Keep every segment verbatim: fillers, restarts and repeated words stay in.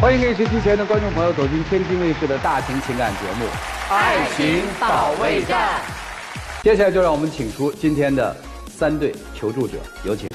欢迎电视机前的观众朋友走进天津卫视的大型情感节目《爱情保卫战》。接下来就让我们请出今天的三对求助者，有请。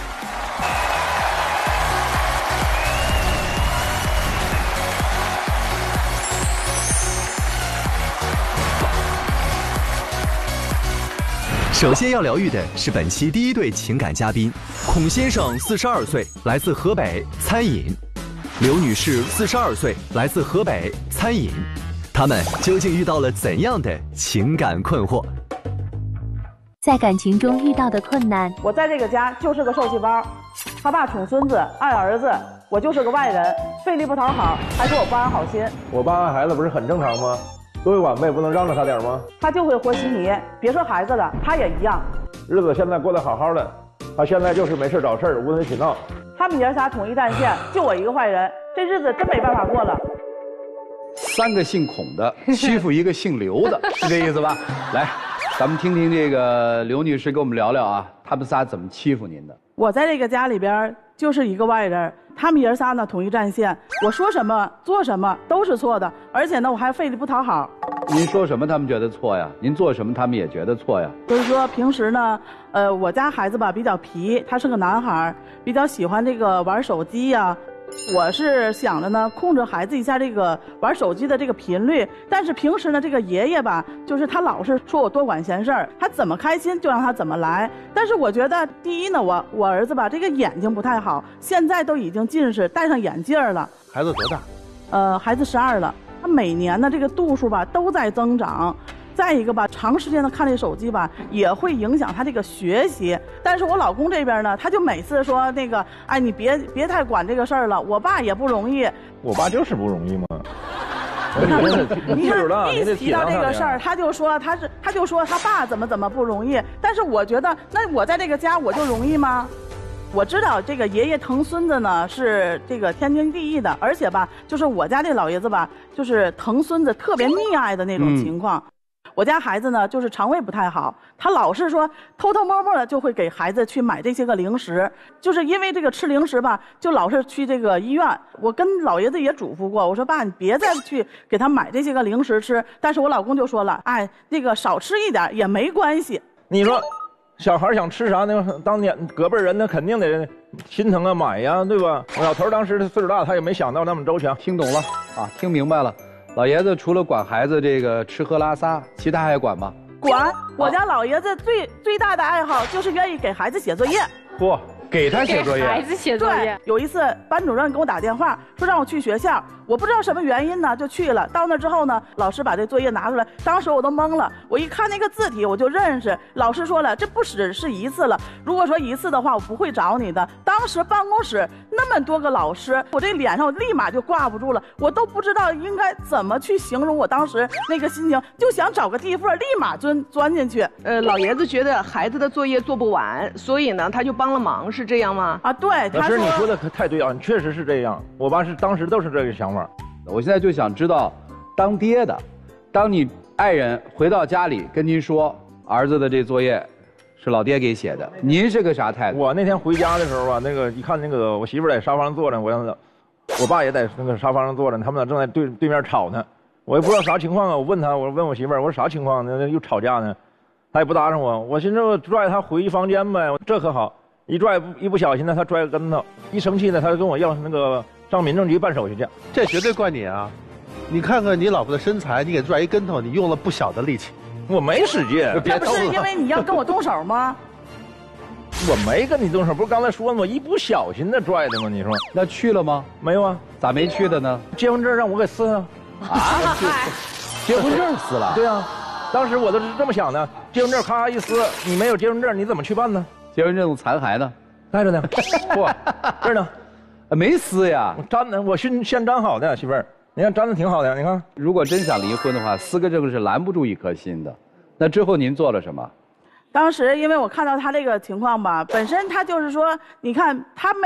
首先要疗愈的是本期第一对情感嘉宾，孔先生四十二岁，来自河北，餐饮；刘女士四十二岁，来自河北，餐饮。他们究竟遇到了怎样的情感困惑？ 在感情中遇到的困难， 我在这个家就是个受气包，他爸宠孙子爱儿子，我就是个外人，费力不讨好，还说我不安好心。 我爸爱孩子不是很正常吗？作为晚辈不能让着他点吗？ 他就会和稀泥，别说孩子了，他也一样。 日子现在过得好好的，他现在就是没事找事无理取闹。 他们爷仨统一战线，就我一个坏人，这日子真没办法过了。 三个姓孔的欺负一个姓刘的，是这意思吧？来，咱们听听这个刘女士跟我们聊聊啊，他们仨怎么欺负您的？ 我在这个家里边就是一个外人，他们爷仨呢统一战线，我说什么做什么都是错的，而且呢我还费力不讨好。 您说什么他们觉得错呀？您做什么他们也觉得错呀？ 就是说平时呢，呃，我家孩子吧比较皮，他是个男孩，比较喜欢这个玩手机呀。我是想着呢，控制孩子一下这个玩手机的这个频率，但是平时呢，这个爷爷吧，就是他老是说我多管闲事儿，他怎么开心就让他怎么来。但是我觉得，第一呢，我我儿子吧，这个眼睛不太好，现在都已经近视，戴上眼镜了。 孩子多大？ 呃，孩子十二了，他每年的这个度数吧都在增长。再一个吧，长时间的看这手机吧，也会影响他这个学习。但是我老公这边呢，他就每次说那个，哎，你别别太管这个事儿了。我爸也不容易， 我爸就是不容易嘛。 你看，你看，一提到这个事儿，他就说他是，他就说他爸怎么怎么不容易。但是我觉得，那我在这个家我就容易吗？我知道这个爷爷疼孙子呢是这个天经地义的，而且吧，就是我家这老爷子吧，就是疼孙子特别溺爱的那种情况。嗯，我家孩子呢，就是肠胃不太好，他老是说偷偷摸摸的就会给孩子去买这些个零食，就是因为这个吃零食吧，就老是去这个医院。我跟老爷子也嘱咐过，我说爸，你别再去给他买这些个零食吃。但是我老公就说了，哎，那个少吃一点也没关系。 你说，小孩想吃啥呢？当年隔辈人那肯定得心疼啊，买呀，对吧？我老头当时岁数大，他也没想到那么周全。 听懂了啊，听明白了。老爷子除了管孩子这个吃喝拉撒，其他还管吗？ 管。我家老爷子最最大的爱好就是愿意给孩子写作业。 嚯，给他写作业。 给孩子写作业。 对，有一次班主任给我打电话说让我去学校，我不知道什么原因呢，就去了。到那之后呢，老师把这作业拿出来，当时我都懵了。我一看那个字体，我就认识。老师说了，这不只是一次了，如果说一次的话，我不会找你的。当时办公室那么多个老师，我这脸上立马就挂不住了，我都不知道应该怎么去形容我当时那个心情，就想找个地缝立马钻钻进去。 呃，老爷子觉得孩子的作业做不完，所以呢，他就帮了忙，是这样吗？ 啊，对， 老师你说的可太对啊，确实是这样。我爸是当时都是这个想法。 我现在就想知道，当爹的，当你爱人回到家里跟您说儿子的这作业是老爹给写的，您是个啥态度？ 我那天回家的时候啊，那个一看那个我媳妇在沙发上坐着，我让他，我爸也在那个沙发上坐着，他们俩正在对对面吵呢，我也不知道啥情况啊。我问他，我问我媳妇儿，我说啥情况呢？又吵架呢？他也不搭上我。我寻思我拽他回房间呗，这可好，一拽一不小心呢，他拽个跟头，一生气呢，他就跟我要那个上民政局办手续去。 这绝对怪你啊！你看看你老婆的身材，你给拽一跟头，你用了不小的力气。 我没使劲， 这不是因为你要跟我动手吗？ 我没跟你动手，不是刚才说吗？我一不小心的拽的吗？你说那去了吗？ 没有啊， 咋没去的呢？ 结婚证让我给撕了。 啊，结婚证撕了？ 对啊，当时我都是这么想的，结婚证咔一撕，你没有结婚证，你怎么去办呢？ 结婚证残骸呢？ 带着呢，不，这儿呢， 没撕呀， 粘的，我先先粘好的，媳妇儿，你看粘的挺好的，你看。 如果真想离婚的话，撕个证是拦不住一颗心的。那之后您做了什么？ 当时因为我看到他这个情况吧，本身他就是说，你看他没不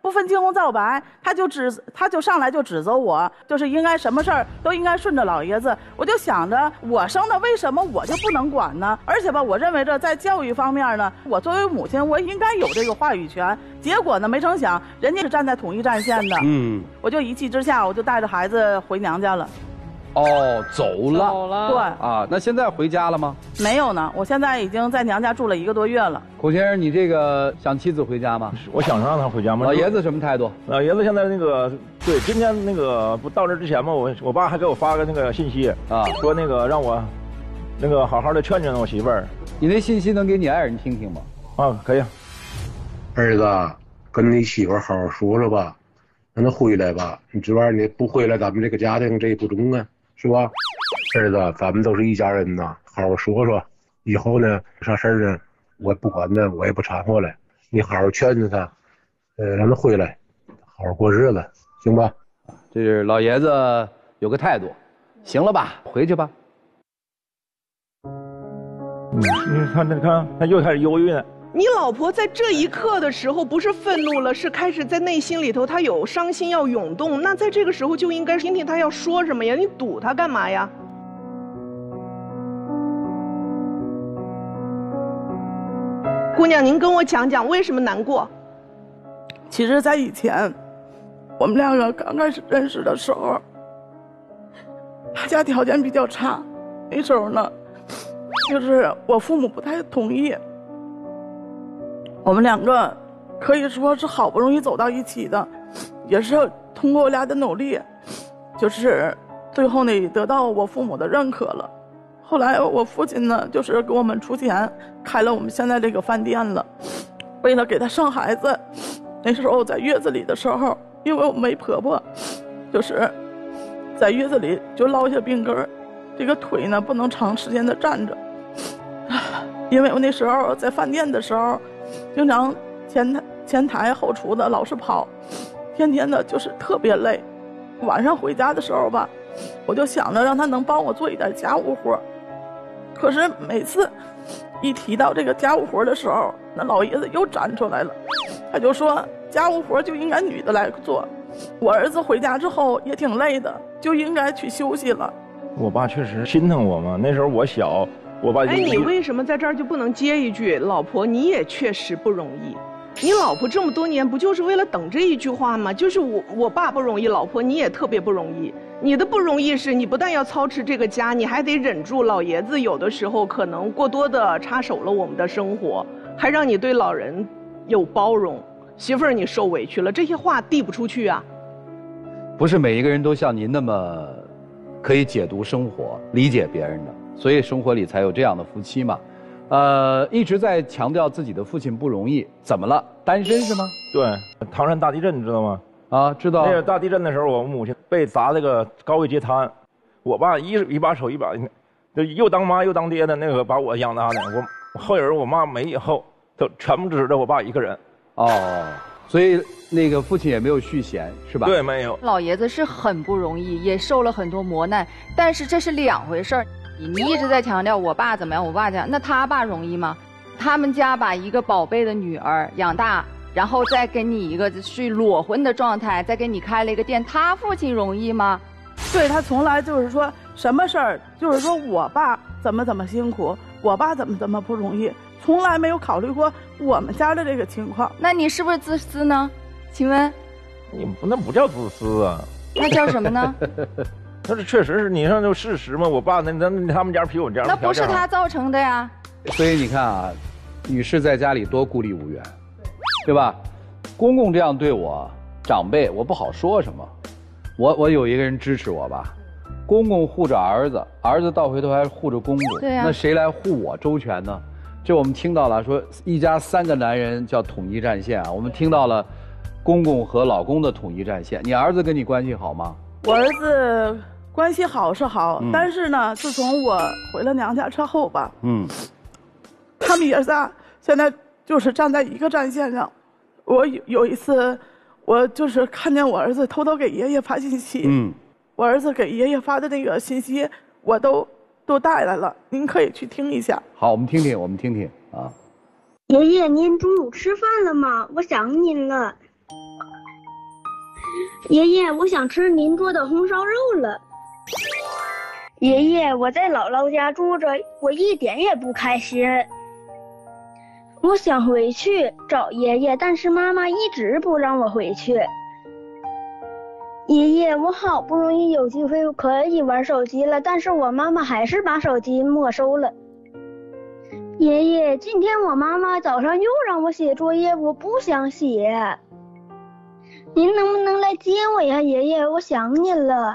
不分青红皂白，他就指他就上来就指责我，就是应该什么事儿都应该顺着老爷子。我就想着我生的，为什么我就不能管呢？而且吧，我认为这在教育方面呢，我作为母亲，我应该有这个话语权。结果呢，没成想人家是站在统一战线的，嗯，我就一气之下，我就带着孩子回娘家了。 哦，走了， 走了。 对啊，那现在回家了吗？ 没有呢，我现在已经在娘家住了一个多月了。 孔先生，你这个想妻子回家吗？ 我想让她回家吗？ 老爷子什么态度？ 老爷子现在那个，对，今天那个不到这之前嘛，我我爸还给我发个那个信息啊，说那个让我那个好好的劝劝我媳妇儿。 你那信息能给你爱人听听吗？ 啊，可以。 儿子，跟你媳妇儿好好说说吧，让她回来吧。你这玩意儿你不回来，咱们这个家庭这也不中啊。是吧，儿子，咱们都是一家人呐，好好说说。以后呢，啥事儿呢，我不管呢，我也不掺和了。你好好劝劝他，呃，让他回来，好好过日子，行吧？ 这是老爷子有个态度，行了吧？回去吧。 你你看，你看，他又开始忧郁了。 你老婆在这一刻的时候不是愤怒了，是开始在内心里头她有伤心要涌动，那在这个时候就应该听听她要说什么呀？你堵她干嘛呀？姑娘，您跟我讲讲为什么难过？ 其实，在以前，我们两个刚开始认识的时候，他家条件比较差，那时候呢，就是我父母不太同意。我们两个可以说是好不容易走到一起的，也是通过我俩的努力，就是最后呢得到我父母的认可了。后来我父亲呢就是给我们出钱开了我们现在这个饭店了，为了给他生孩子。那时候在月子里的时候，因为我媒婆婆就是在月子里就落下病根，这个腿呢不能长时间的站着。因为我那时候在饭店的时候，经常前台前台后厨的老是跑，天天的就是特别累。晚上回家的时候吧，我就想着让他能帮我做一点家务活。可是每次一提到这个家务活的时候，那老爷子又站出来了，他就说家务活就应该女的来做，我儿子回家之后也挺累的，就应该去休息了。 我爸确实心疼我嘛，那时候我小，我爸就。 哎，你为什么在这儿就不能接一句老婆你也确实不容易？你老婆这么多年不就是为了等这一句话吗？就是我我爸不容易，老婆你也特别不容易。你的不容易是你不但要操持这个家，你还得忍住老爷子有的时候可能过多的插手了我们的生活，还让你对老人有包容。媳妇儿你受委屈了，这些话递不出去啊。 不是每一个人都像您那么可以解读生活、理解别人的，所以生活里才有这样的夫妻嘛。呃，一直在强调自己的父亲不容易，怎么了？单身是吗？ 对，唐山大地震你知道吗？ 啊，知道。 那个大地震的时候，我母亲被砸这个高位截瘫，我爸一一把手一把，就又当妈又当爹的那个把我养大的。我后人我妈没以后，都全部指着我爸一个人。 哦，所以那个父亲也没有续弦，是吧？ 对，没有。 老爷子是很不容易，也受了很多磨难，但是这是两回事儿。你一直在强调我爸怎么样，我爸怎样，那他爸容易吗？他们家把一个宝贝的女儿养大，然后再给你一个是裸婚的状态，再给你开了一个店，他父亲容易吗？ 对，他从来就是说什么事儿，就是说我爸怎么怎么辛苦，我爸怎么怎么不容易，从来没有考虑过我们家的这个情况。 那你是不是自私呢？请问？ 你不那不叫自私啊， 那叫什么呢？ 那是确实是你说就事实嘛。我爸那那他们家比我家那不是他造成的呀。 所以你看啊，女士在家里多孤立无援，对吧？公公这样对我，长辈我不好说什么。我我有一个人支持我吧，公公护着儿子，儿子到回头还护着公公， 对呀、啊。 那谁来护我周全呢？这我们听到了，说一家三个男人叫统一战线啊，我们听到了公公和老公的统一战线。你儿子跟你关系好吗？ 我儿子关系好是好，嗯、但是呢，自从我回了娘家之后吧，嗯，他们爷仨现在就是站在一个战线上。我有有一次，我就是看见我儿子偷偷给爷爷发信息，嗯，我儿子给爷爷发的那个信息，我都都带来了，您可以去听一下。 好，我们听听，我们听听啊。 爷爷，您中午吃饭了吗？我想您了。 爷爷，我想吃您做的红烧肉了。爷爷，我在姥姥家住着，我一点也不开心。我想回去找爷爷，但是妈妈一直不让我回去。爷爷，我好不容易有机会可以玩手机了，但是我妈妈还是把手机没收了。爷爷，今天我妈妈早上又让我写作业，我不想写。您能不能来接我呀，爷爷？我想您了。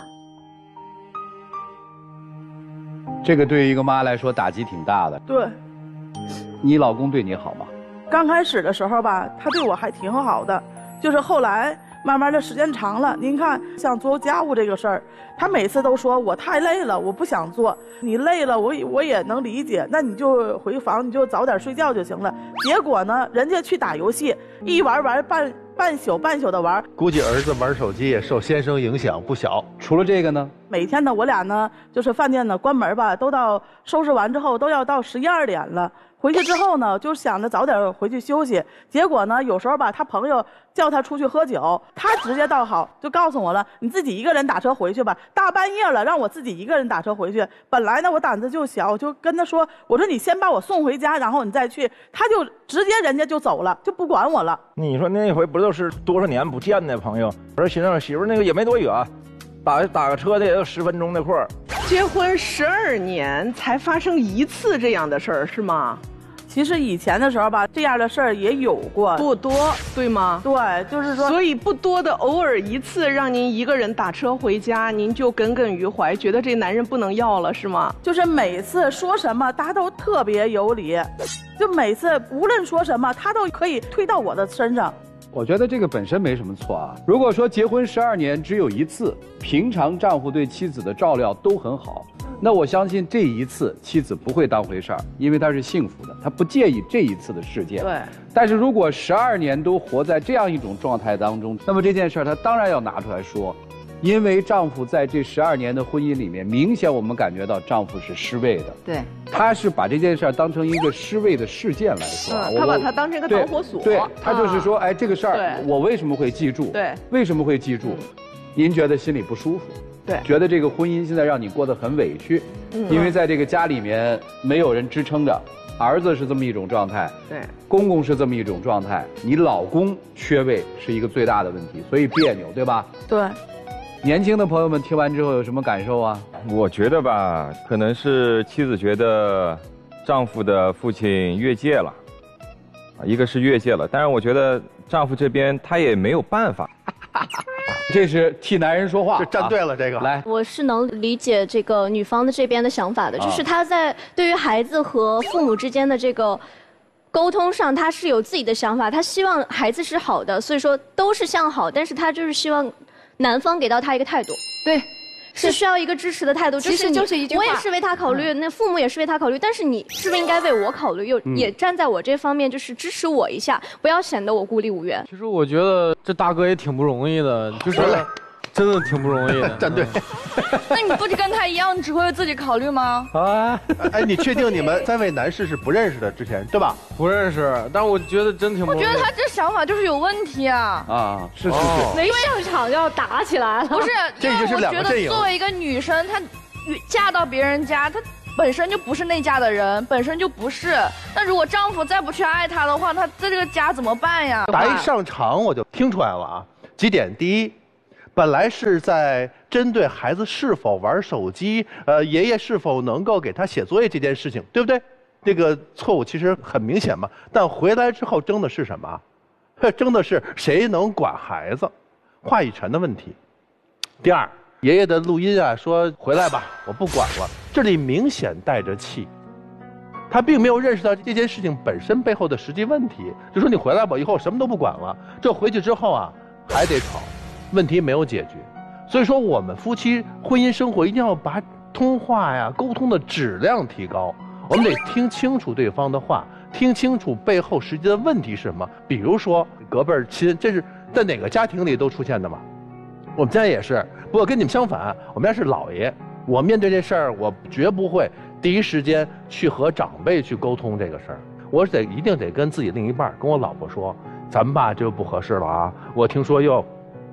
这个对于一个妈来说打击挺大的。 对。 你老公对你好吗？ 刚开始的时候吧，他对我还挺好的，就是后来慢慢的时间长了，您看像做家务这个事儿，他每次都说我太累了，我不想做。你累了，我我也能理解，那你就回房，你就早点睡觉就行了。结果呢，人家去打游戏，一玩玩半半宿半宿的玩。 估计儿子玩手机也受先生影响不小。 除了这个呢？ 每天呢，我俩呢，就是饭店呢关门吧，都到收拾完之后都要到十一二点了。回去之后呢，就想着早点回去休息。结果呢，有时候吧，他朋友叫他出去喝酒，他直接倒好，就告诉我了，你自己一个人打车回去吧。大半夜了，让我自己一个人打车回去。本来呢，我胆子就小，就跟他说，我说你先把我送回家，然后你再去。他就直接人家就走了，就不管我了。 你说那回不都是多少年不见的朋友？我说寻思媳妇那个也没多远，打打个车的也就十分钟那块儿。 结婚十二年才发生一次这样的事儿，是吗？ 其实以前的时候吧，这样的事儿也有过， 不多，对吗？ 对，就是说， 所以不多的偶尔一次让您一个人打车回家，您就耿耿于怀，觉得这男人不能要了，是吗？ 就是每次说什么他都特别有理，就每次无论说什么他都可以推到我的身上。 我觉得这个本身没什么错啊。如果说结婚十二年只有一次，平常丈夫对妻子的照料都很好，那我相信这一次妻子不会当回事儿，因为她是幸福的，她不介意这一次的事件。 对。 但是如果十二年都活在这样一种状态当中，那么这件事儿她当然要拿出来说，因为丈夫在这十二年的婚姻里面，明显我们感觉到丈夫是失位的。 对。 他是把这件事儿当成一个失位的事件来说， 嗯、他把它当成一个导火索。 对，对他就是说，哎，这个事儿我为什么会记住？ 对， 为什么会记住？您觉得心里不舒服？ 对， 觉得这个婚姻现在让你过得很委屈，嗯、因为在这个家里面没有人支撑着，儿子是这么一种状态， 对， 公公是这么一种状态，你老公缺位是一个最大的问题，所以别扭，对吧？ 对。 年轻的朋友们听完之后有什么感受啊？ 我觉得吧，可能是妻子觉得丈夫的父亲越界了，啊，一个是越界了，但是我觉得丈夫这边他也没有办法。 这是替男人说话， 这站对了。这个来， 我是能理解这个女方的这边的想法的，就是她在对于孩子和父母之间的这个沟通上，她是有自己的想法，她希望孩子是好的，所以说都是向好，但是她就是希望男方给到她一个态度， 对， 是需要一个支持的态度。 其实就是一句话， 我也是为他考虑，那父母也是为他考虑，但是你是不是应该为我考虑，又也站在我这方面，就是支持我一下，不要显得我孤立无援。 其实我觉得这大哥也挺不容易的，就是真的挺不容易的。 站队。 那你不就跟他一样，只会为自己考虑吗？ 啊，哎，你确定你们三位男士是不认识的？之前对吧？ 不认识，但是我觉得真挺不容易。 我觉得他这想法就是有问题啊！ 啊，是是是， 没上场就要打起来了。 不是， 这就是两个阵营。 作为一个女生，她嫁到别人家，她本身就不是那家的人，本身就不是。那如果丈夫再不去爱她的话，她在这个家怎么办呀？ 打一上场我就听出来了啊，几点：第一，本来是在针对孩子是否玩手机，呃，爷爷是否能够给他写作业这件事情，对不对？这个错误其实很明显嘛。但回来之后争的是什么？争的是谁能管孩子，话语权的问题。第二，爷爷的录音啊，说回来吧，我不管了，这里明显带着气。他并没有认识到这件事情本身背后的实际问题，就说你回来吧，以后什么都不管了。这回去之后啊，还得吵，问题没有解决。所以说，我们夫妻婚姻生活一定要把通话呀、沟通的质量提高。我们得听清楚对方的话，听清楚背后实际的问题是什么。比如说隔辈儿亲，这是在哪个家庭里都出现的嘛？我们家也是，不过跟你们相反，我们家是姥爷。我面对这事儿，我绝不会第一时间去和长辈去沟通这个事儿。我得一定得跟自己另一半，跟我老婆说，咱们吧这不合适了啊！我听说又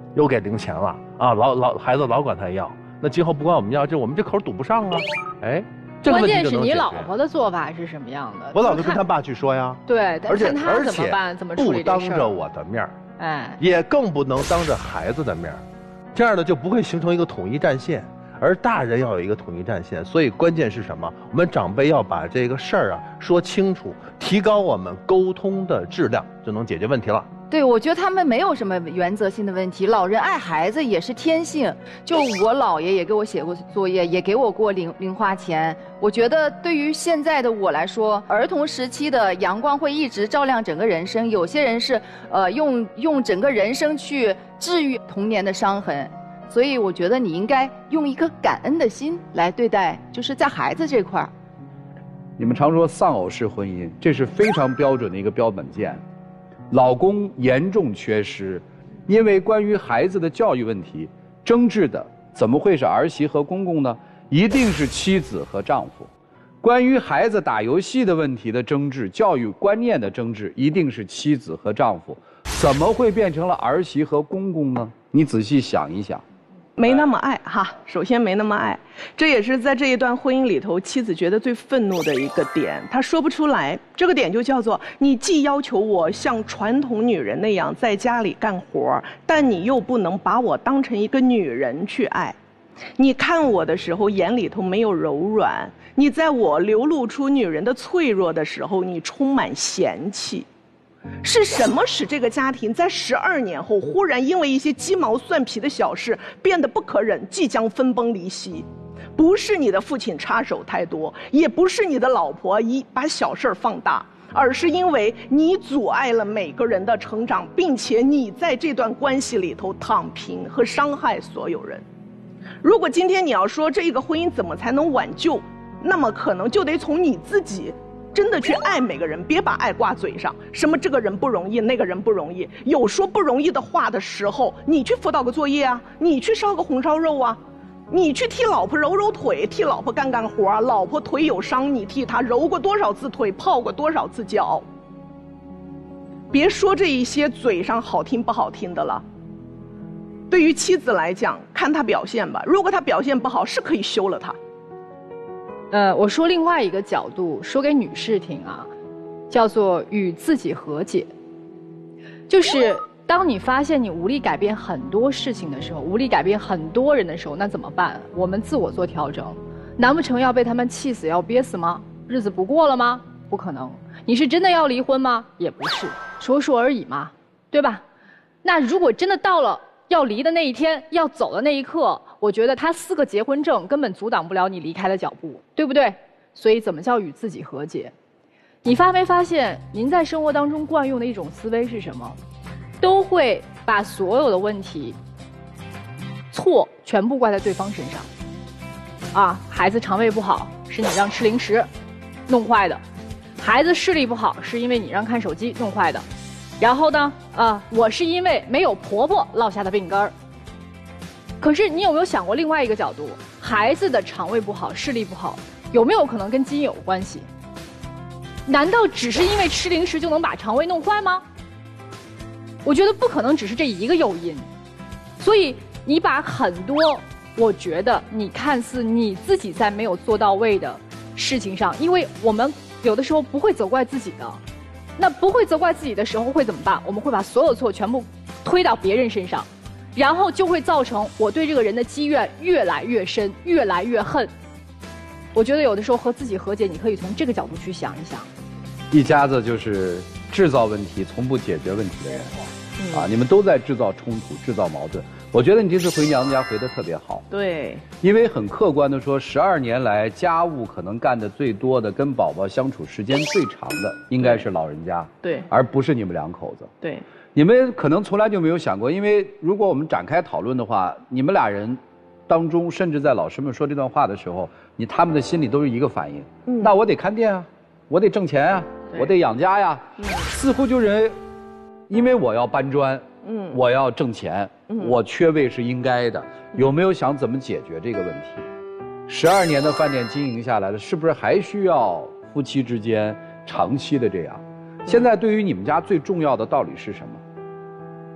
又给零钱了啊，老老孩子老管他要，那今后不管我们要，就我们这口堵不上啊，哎，这个问题关键是你就能解决老婆的做法是什么样的？ 我老就跟他爸去说呀， 对， 而且看他怎么办，怎么处理不当这事儿着我的面儿， 哎， 也更不能当着孩子的面儿，这样的就不会形成一个统一战线。而大人要有一个统一战线，所以关键是什么？我们长辈要把这个事儿啊说清楚，提高我们沟通的质量，就能解决问题了。 对，我觉得他们没有什么原则性的问题。老人爱孩子也是天性，就我姥爷也给我写过作业，也给我过零零花钱。我觉得对于现在的我来说，儿童时期的阳光会一直照亮整个人生。有些人是呃用用整个人生去治愈童年的伤痕。所以我觉得你应该用一颗感恩的心来对待，就是在孩子这块儿。 你们常说丧偶式婚姻，这是非常标准的一个标本件。老公严重缺失，因为关于孩子的教育问题争执的，怎么会是儿媳和公公呢？一定是妻子和丈夫。关于孩子打游戏的问题的争执，教育观念的争执，一定是妻子和丈夫。怎么会变成了儿媳和公公呢？你仔细想一想。 没那么爱哈，首先没那么爱，这也是在这一段婚姻里头，妻子觉得最愤怒的一个点，她说不出来。这个点就叫做：你既要求我像传统女人那样在家里干活，但你又不能把我当成一个女人去爱。你看我的时候，眼里头没有柔软；你在我流露出女人的脆弱的时候，你充满嫌弃。是什么使这个家庭在十二年后忽然因为一些鸡毛蒜皮的小事变得不可忍，即将分崩离析？不是你的父亲插手太多，也不是你的老婆一把小事放大，而是因为你阻碍了每个人的成长，并且你在这段关系里头躺平和伤害所有人。如果今天你要说这个婚姻怎么才能挽救，那么可能就得从你自己真的去爱每个人，别把爱挂嘴上。什么这个人不容易，那个人不容易，有说不容易的话的时候，你去辅导个作业啊，你去烧个红烧肉啊，你去替老婆揉揉腿，替老婆干干活啊。老婆腿有伤，你替她揉过多少次腿，泡过多少次脚。别说这一些嘴上好听不好听的了。对于妻子来讲，看她表现吧，如果她表现不好，是可以休了她。 呃，我说另外一个角度，说给女士听啊，叫做与自己和解。就是当你发现你无力改变很多事情的时候，无力改变很多人的时候，那怎么办？我们自我做调整。难不成要被他们气死，要憋死吗？日子不过了吗？不可能。你是真的要离婚吗？也不是，说说而已嘛，对吧？那如果真的到了要离的那一天，要走的那一刻，我觉得他四个结婚证根本阻挡不了你离开的脚步，对不对？所以怎么叫与自己和解？你发没发现，您在生活当中惯用的一种思维是什么？都会把所有的问题、错全部怪在对方身上。啊，孩子肠胃不好，是你让吃零食弄坏的；孩子视力不好，是因为你让看手机弄坏的。然后呢，啊，我是因为没有婆婆落下的病根儿。可是你有没有想过另外一个角度？孩子的肠胃不好、视力不好，有没有可能跟基因有关系？难道只是因为吃零食就能把肠胃弄坏吗？我觉得不可能只是这一个诱因。所以你把很多我觉得你看似你自己在没有做到位的事情上，因为我们有的时候不会责怪自己的，那不会责怪自己的时候会怎么办？我们会把所有错全部推到别人身上，然后就会造成我对这个人的积怨越来越深，越来越恨。我觉得有的时候和自己和解，你可以从这个角度去想一想。 一家子就是制造问题，从不解决问题的人，嗯、啊，你们都在制造冲突、制造矛盾。我觉得你这次回娘家回得特别好， 对， 因为很客观的说，十二年来家务可能干得最多的、跟宝宝相处时间最长的，应该是老人家， 对， 而不是你们两口子， 对。 你们可能从来就没有想过，因为如果我们展开讨论的话，你们俩人当中，甚至在老师们说这段话的时候，你他们的心里都是一个反应，嗯，那我得看店啊，我得挣钱啊，我得养家呀，嗯，似乎就认为，因为我要搬砖，嗯，我要挣钱，嗯，我缺位是应该的。有没有想怎么解决这个问题？十二年的饭店经营下来了，是不是还需要夫妻之间长期的这样？现在对于你们家最重要的道理是什么？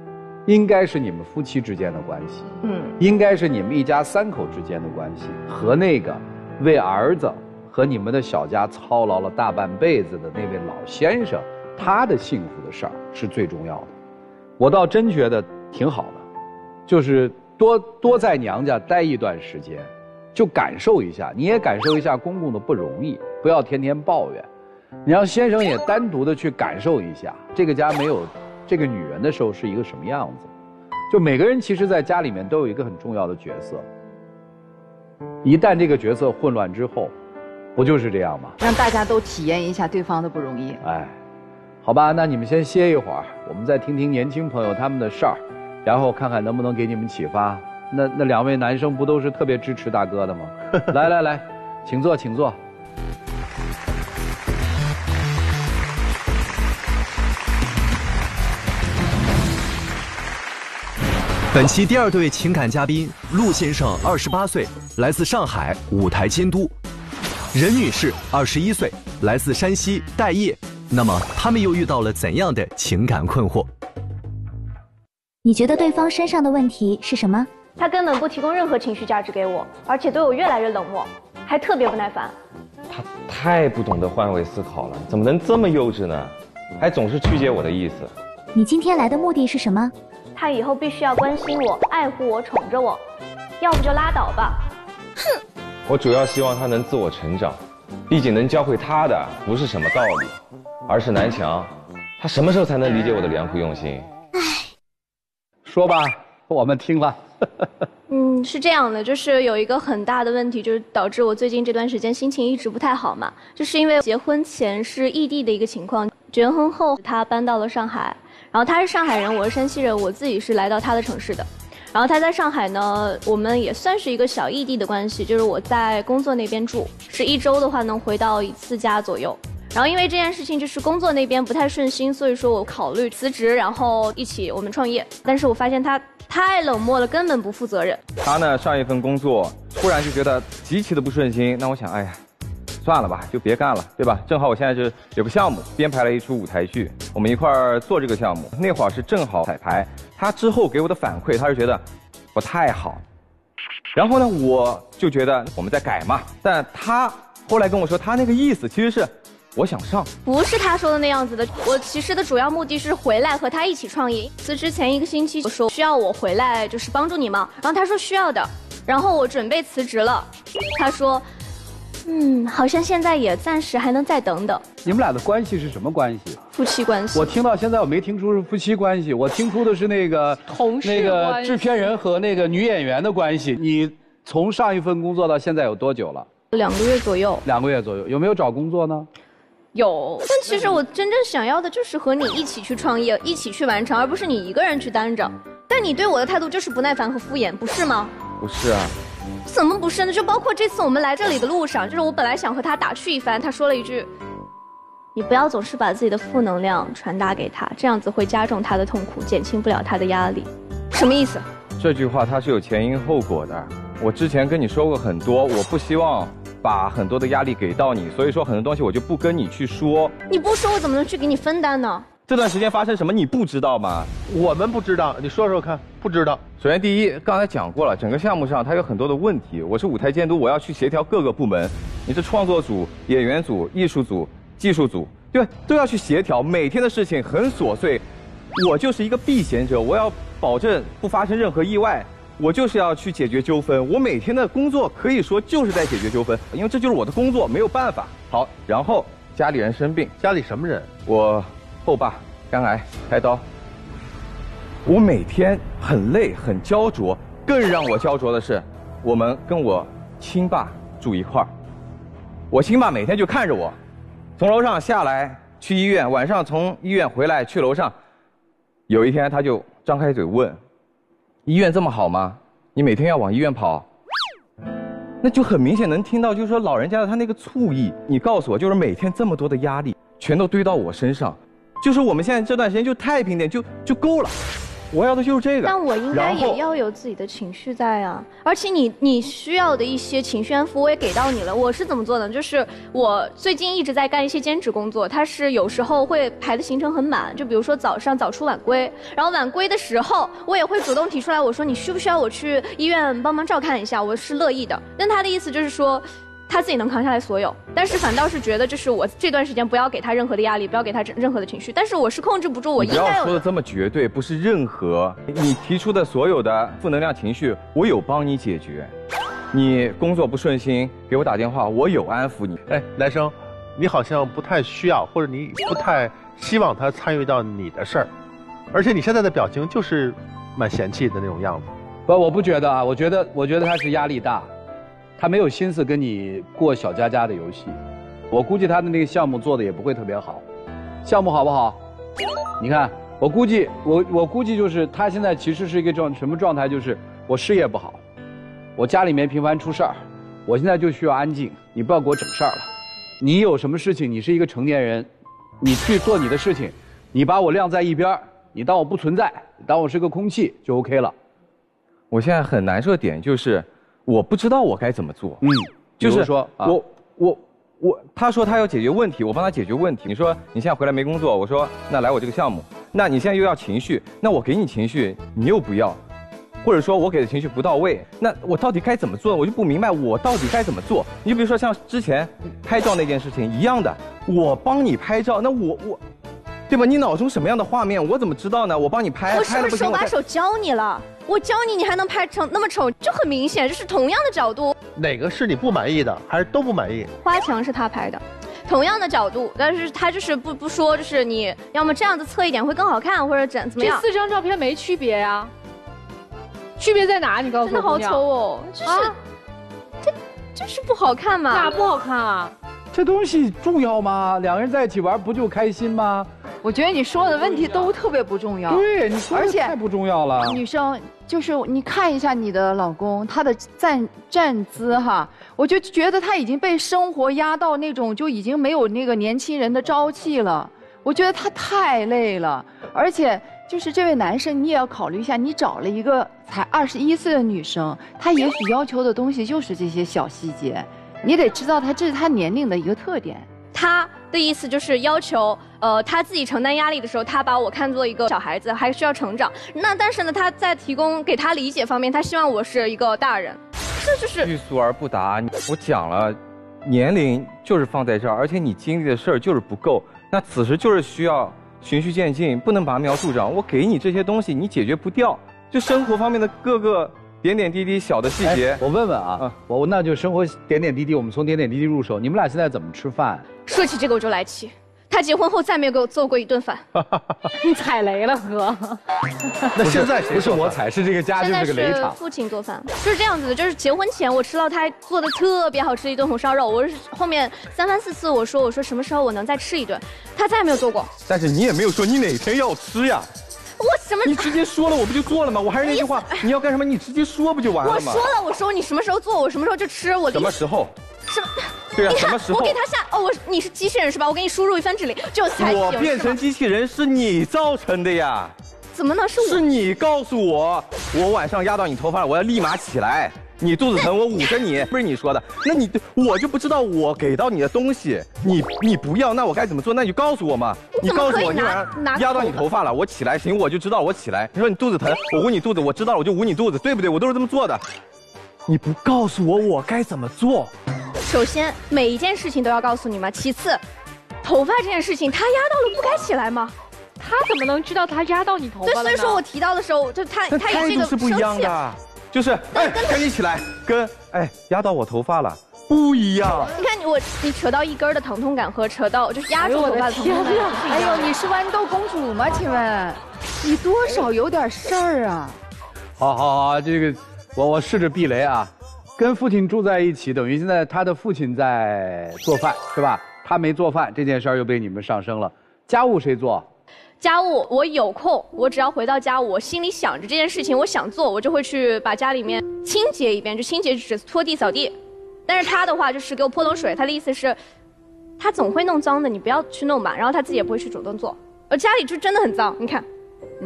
应该是你们夫妻之间的关系， 嗯， 应该是你们一家三口之间的关系，和那个为儿子和你们的小家操劳了大半辈子的那位老先生，他的幸福的事儿是最重要的。我倒真觉得挺好的，就是多多在娘家待一段时间，就感受一下，你也感受一下公公的不容易，不要天天抱怨。你让先生也单独的去感受一下，这个家没有这个女人的时候是一个什么样子。就每个人其实在家里面都有一个很重要的角色，一旦这个角色混乱之后，不就是这样吗？ 让大家都体验一下对方的不容易。 哎，好吧，那你们先歇一会儿，我们再听听年轻朋友他们的事儿，然后看看能不能给你们启发。那那两位男生不都是特别支持大哥的吗？来来来，请坐，请坐。 本期第二对情感嘉宾陆先生，二十八岁，来自上海，舞台监督；任女士，二十一岁，来自山西，待业。那么，他们又遇到了怎样的情感困惑？ 你觉得对方身上的问题是什么？ 他根本不提供任何情绪价值给我，而且对我越来越冷漠，还特别不耐烦。 他太不懂得换位思考了，怎么能这么幼稚呢？还总是曲解我的意思。 你今天来的目的是什么？ 他以后必须要关心我、爱护我、宠着我，要不就拉倒吧。哼！ 我主要希望他能自我成长，毕竟能教会他的不是什么道理，而是南墙。他什么时候才能理解我的良苦用心？ 唉，说吧，我们听了。 嗯，是这样的，就是有一个很大的问题，就是导致我最近这段时间心情一直不太好嘛，就是因为结婚前是异地的一个情况，结婚后他搬到了上海。然后他是上海人，我是山西人，我自己是来到他的城市的。然后他在上海呢，我们也算是一个小异地的关系，就是我在工作那边住，是一周的话能回到一次家左右。然后因为这件事情就是工作那边不太顺心，所以说我考虑辞职，然后一起我们创业。但是我发现他太冷漠了，根本不负责任。 他呢，上一份工作突然就觉得极其的不顺心，那我想，哎呀，算了吧，就别干了，对吧？正好我现在是有个项目编排了一出舞台剧，我们一块儿做这个项目。那会儿是正好彩排，他之后给我的反馈，他是觉得不太好。然后呢，我就觉得我们在改嘛。但他后来跟我说，他那个意思其实是我想上， 不是他说的那样子的。我其实的主要目的是回来和他一起创业。辞职前一个星期，我说需要我回来就是帮助你吗？然后他说需要的。然后我准备辞职了，他说。嗯，好像现在也暂时还能再等等。 你们俩的关系是什么关系？ 夫妻关系。 我听到现在我没听出是夫妻关系，我听出的是那个同事那个制片人和那个女演员的关系。你从上一份工作到现在有多久了？ 两个月左右。 两个月左右，有没有找工作呢？ 有，但其实我真正想要的就是和你一起去创业，一起去完成，而不是你一个人去担着。但你对我的态度就是不耐烦和敷衍，不是吗？ 不是啊。 怎么不是呢？就包括这次我们来这里的路上，就是我本来想和他打趣一番，他说了一句：“你不要总是把自己的负能量传达给他，这样子会加重他的痛苦，减轻不了他的压力。”什么意思？ 这句话它是有前因后果的。我之前跟你说过很多，我不希望把很多的压力给到你，所以说很多东西我就不跟你去说。 你不说，我怎么能去给你分担呢？ 这段时间发生什么你不知道吗？ 我们不知道，你说说看。不知道。 首先第一，刚才讲过了，整个项目上它有很多的问题。我是舞台监督，我要去协调各个部门。你是创作组、演员组、艺术组、技术组，对吧？都要去协调，每天的事情很琐碎。我就是一个避嫌者，我要保证不发生任何意外。我就是要去解决纠纷。我每天的工作可以说就是在解决纠纷，因为这就是我的工作，没有办法。好，然后家里人生病， 家里什么人？ 我后爸肝癌开刀。我每天很累很焦灼，更让我焦灼的是，我们跟我亲爸住一块儿。我亲爸每天就看着我，从楼上下来去医院，晚上从医院回来去楼上。有一天他就张开嘴问：“医院这么好吗？你每天要往医院跑？”那就很明显能听到，就是说老人家的他那个醋意。你告诉我，就是每天这么多的压力，全都堆到我身上，就是我们现在这段时间就太平点，就就够了。 我要的就是这个。 但我应该也要有自己的情绪在啊，而且你你需要的一些情绪安抚我也给到你了。我是怎么做的？就是我最近一直在干一些兼职工作，它是有时候会排的行程很满，就比如说早上早出晚归，然后晚归的时候我也会主动提出来，我说你需不需要我去医院帮忙照看一下？我是乐意的。但他的意思就是说。他自己能扛下来所有，但是反倒是觉得就是我这段时间不要给他任何的压力，不要给他任何的情绪，但是我是控制不住我应该有的。 不要说的这么绝对，不是任何你提出的所有的负能量情绪，我有帮你解决。你工作不顺心，给我打电话，我有安抚你。 哎，男生，你好像不太需要，或者你不太希望他参与到你的事儿，而且你现在的表情就是蛮嫌弃的那种样子。 不，我不觉得啊，我觉得我觉得他是压力大。他没有心思跟你过小家家的游戏，我估计他的那个项目做的也不会特别好。项目好不好？你看，我估计我我估计就是他现在其实是一个状什么状态？就是我事业不好，我家里面频繁出事儿，我现在就需要安静，你不要给我整事儿了。你有什么事情？你是一个成年人，你去做你的事情，你把我晾在一边，你当我不存在，当我是个空气就 OK 了。 我现在很难受的点就是。我不知道我该怎么做， 嗯， 就是说我、啊、我我，他说他要解决问题，我帮他解决问题。你说你现在回来没工作，我说那来我这个项目，那你现在又要情绪，那我给你情绪，你又不要，或者说我给的情绪不到位，那我到底该怎么做？我就不明白我到底该怎么做。你就比如说像之前拍照那件事情一样的，我帮你拍照，那我我。对吧？你脑中什么样的画面，我怎么知道呢？我帮你拍， 我是不是手把手教你了？我教你，你还能拍成那么丑，就很明显，这是同样的角度。 哪个是你不满意的，还是都不满意？ 花墙是他拍的，同样的角度，但是他就是不不说，就是你要么这样子侧一点会更好看，或者怎怎么样？ 这四张照片没区别呀、啊，区别在哪？你告诉我。 真的好丑哦，就是、啊、这就是不好看嘛？ 哪不好看啊？ 这东西重要吗？两个人在一起玩不就开心吗？ 我觉得你说的问题都特别不重要。 对，你说的太不重要了。 女生就是你看一下你的老公，他的站站姿哈，我就觉得他已经被生活压到那种就已经没有那个年轻人的朝气了。我觉得他太累了，而且就是这位男生，你也要考虑一下，你找了一个才二十一岁的女生，她也许要求的东西就是这些小细节，你得知道她这是她年龄的一个特点。 他的意思就是要求，呃，他自己承担压力的时候，他把我看作一个小孩子，还需要成长。那但是呢，他在提供给他理解方面，他希望我是一个大人，这就是欲速而不达。我讲了，年龄就是放在这儿，而且你经历的事儿就是不够。那此时就是需要循序渐进，不能拔苗助长。我给你这些东西，你解决不掉，就生活方面的各个点点滴滴小的细节。 我问问啊，嗯、我那就生活点点滴滴，我们从点点滴滴入手。你们俩现在怎么吃饭？ 说起这个我就来气，他结婚后再没有给我做过一顿饭。 你踩雷了，哥。 那现在不是我踩，是这个家就是个雷场。 父亲做饭就是这样子的，就是结婚前我吃到他做的特别好吃的一顿红烧肉，我是后面三番四次我说我说什么时候我能再吃一顿，他再也没有做过。 但是你也没有说你哪天要吃呀。 我什么？ 你直接说了，我不就做了吗？我还是那句话，你要干什么，你直接说不就完了吗？ 我说了，我说你什么时候做，我什么时候就吃。我什么时候？ 什么？ 对啊， 你看什么时候？ 我给他下哦，我你是机器人是吧？我给你输入一番指令就才行。 我变成机器人是你造成的呀？ 怎么能是我？ 是你告诉我，我晚上压到你头发了，我要立马起来。你肚子疼，我捂着你，不是你说的。那你我就不知道我给到你的东西，你你不要，那我该怎么做？那你就告诉我嘛。你告诉我，你晚上压到你头发了，我起来行，我就知道我起来。你说你肚子疼，我捂你肚子，我知道了，我就捂你肚子，对不对？我都是这么做的。你不告诉我，我该怎么做？ 首先，每一件事情都要告诉你吗？其次，头发这件事情，他压到了不该起来吗？ 他怎么能知道他压到你头发了呢？ 对，所以说我提到的时候，就他他有这个是不一样的，就是哎，赶紧起来，跟哎压到我头发了不一样。 你看你我你扯到一根的疼痛感和扯到就是压住头发的疼痛感。 哎呦，你是豌豆公主吗？请问，你多少有点事儿啊？ 好好好，这个我我试着避雷啊。跟父亲住在一起，等于现在他的父亲在做饭，是吧？他没做饭这件事儿又被你们上升了。家务谁做？ 家务我有空，我只要回到家，我心里想着这件事情，我想做，我就会去把家里面清洁一遍，就清洁只拖地扫地。但是他的话就是给我泼冷水，他的意思是，他总会弄脏的，你不要去弄吧。然后他自己也不会去主动做。而家里就真的很脏，你看，嗯，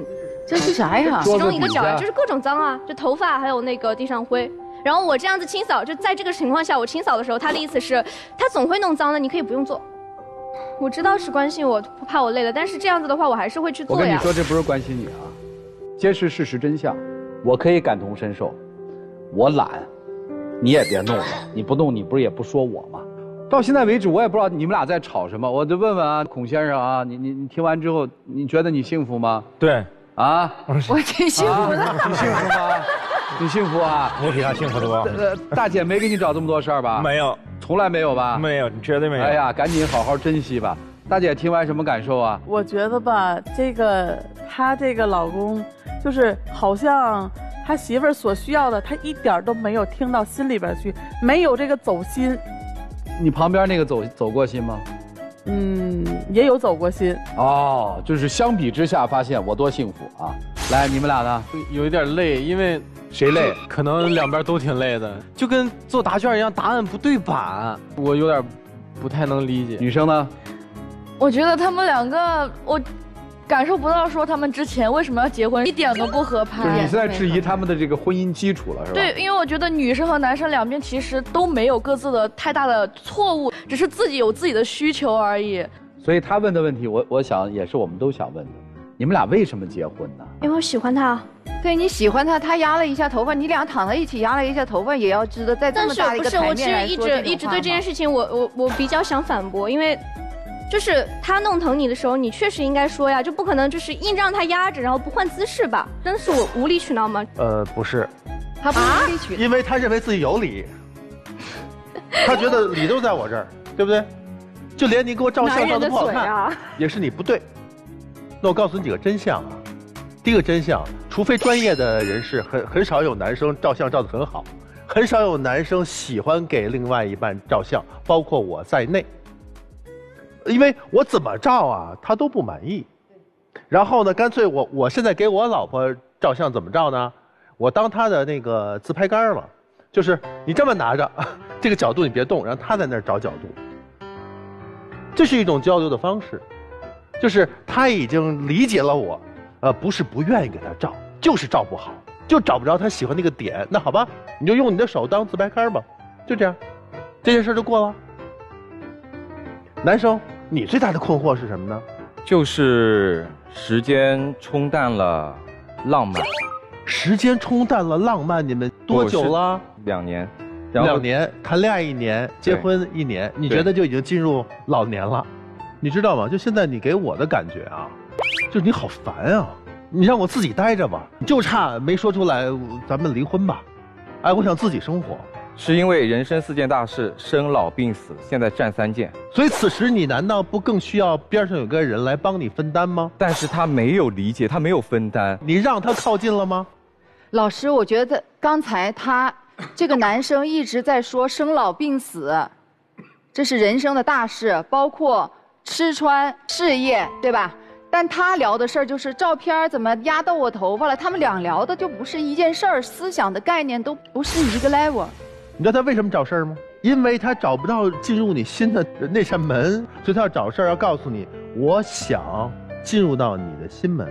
这是啥呀？ 其中一个角呀，就是各种脏啊，就头发还有那个地上灰。然后我这样子清扫，就在这个情况下，我清扫的时候，他的意思是，他总会弄脏的，你可以不用做。我知道是关心我，怕我累了，但是这样子的话，我还是会去做呀。 我跟你说，这不是关心你啊，揭示事实真相。我可以感同身受，我懒，你也别弄了。你不弄，你不是也不说我吗？到现在为止，我也不知道你们俩在吵什么。我就问问啊，孔先生啊，你你你听完之后，你觉得你幸福吗？ 对。 啊， 我挺幸福的。 你幸福吗？你幸福啊？ 我比他幸福多。 呃，大姐没给你找这么多事儿吧？ 没有， 从来没有吧？ 没有，绝对没有。 哎呀，赶紧好好珍惜吧。大姐听完什么感受啊？ 我觉得吧，这个她这个老公，就是好像他媳妇儿所需要的，他一点都没有听到心里边去，没有这个走心。 你旁边那个走走过心吗？ 嗯，也有走过心。 哦，就是相比之下发现我多幸福啊！来，你们俩呢？ 有一点累，因为谁累？ 可能两边都挺累的，就跟做答卷一样，答案不对版，我有点不太能理解。 女生呢？ 我觉得他们两个，我感受不到说他们之前为什么要结婚，一点都不合拍。 就是你现在质疑他们的这个婚姻基础了，是吧？ 对，因为我觉得女生和男生两边其实都没有各自的太大的错误，只是自己有自己的需求而已。 所以他问的问题，我我想也是我们都想问的，你们俩为什么结婚呢？ 因为我喜欢他。 对，你喜欢他，他压了一下头发，你俩躺在一起压了一下头发，也要知道在这么大的一个台面来说这种话吗？ 但是不是，我其实一直一直对这件事情，我我我比较想反驳，因为。就是他弄疼你的时候，你确实应该说呀，就不可能就是硬让他压着，然后不换姿势吧？真的是我无理取闹吗？ 呃，不是， 他不是无理取闹， 因为他认为自己有理，他觉得理都在我这儿，对不对？就连你给我照相照的不好看，啊、也是你不对。那我告诉你几个真相啊。第一个真相，除非专业的人士，很很少有男生照相照得很好，很少有男生喜欢给另外一半照相，包括我在内。因为我怎么照啊，他都不满意。然后呢，干脆我我现在给我老婆照相怎么照呢？我当她的那个自拍杆了，就是你这么拿着，这个角度你别动，然后她在那儿找角度。这是一种交流的方式，就是她已经理解了我，呃，不是不愿意给她照，就是照不好，就找不着她喜欢那个点。那好吧，你就用你的手当自拍杆吧，就这样，这件事就过了。男生。你最大的困惑是什么呢？ 就是时间冲淡了浪漫。 时间冲淡了浪漫，你们多久了？ 两年。 两年，谈恋爱一年，结婚一年，你觉得就已经进入老年了？你知道吗？就现在你给我的感觉啊，就是你好烦啊！你让我自己待着吧，就差没说出来，咱们离婚吧。哎，我想自己生活。 是因为人生四件大事，生老病死，现在占三件， 所以此时你难道不更需要边上有个人来帮你分担吗？ 但是他没有理解，他没有分担， 你让他靠近了吗？ 老师，我觉得刚才他这个男生一直在说生老病死，这是人生的大事，包括吃穿事业，对吧？但他聊的事儿就是照片怎么压到我头发了，他们俩聊的就不是一件事儿，思想的概念都不是一个 level。 你知道他为什么找事儿吗？因为他找不到进入你心的那扇门，所以他要找事儿，要告诉你，我想进入到你的心门。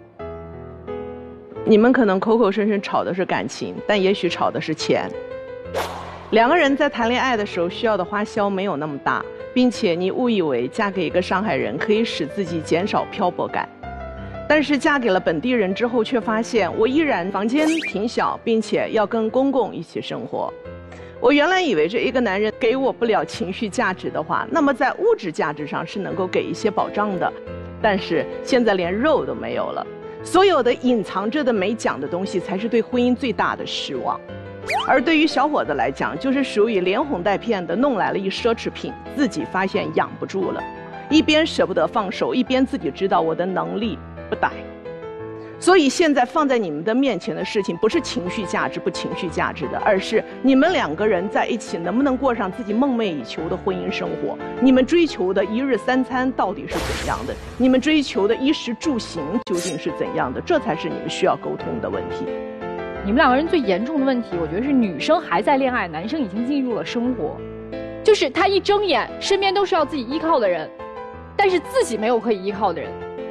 你们可能口口声声吵的是感情，但也许吵的是钱。两个人在谈恋爱的时候需要的花销没有那么大，并且你误以为嫁给一个上海人可以使自己减少漂泊感。但是嫁给了本地人之后，却发现我依然房间挺小，并且要跟公公一起生活。我原来以为这一个男人给我不了情绪价值的话，那么在物质价值上是能够给一些保障的，但是现在连肉都没有了。所有的隐藏着的没讲的东西，才是对婚姻最大的失望。而对于小伙子来讲，就是属于连哄带骗的弄来了一奢侈品，自己发现养不住了，一边舍不得放手，一边自己知道我的能力不逮。所以现在放在你们的面前的事情，不是情绪价值不情绪价值的，而是你们两个人在一起能不能过上自己梦寐以求的婚姻生活。你们追求的一日三餐到底是怎样的？你们追求的衣食住行究竟是怎样的？这才是你们需要沟通的问题。 你们两个人最严重的问题，我觉得是女生还在恋爱，男生已经进入了生活，就是他一睁眼，身边都是要自己依靠的人，但是自己没有可以依靠的人。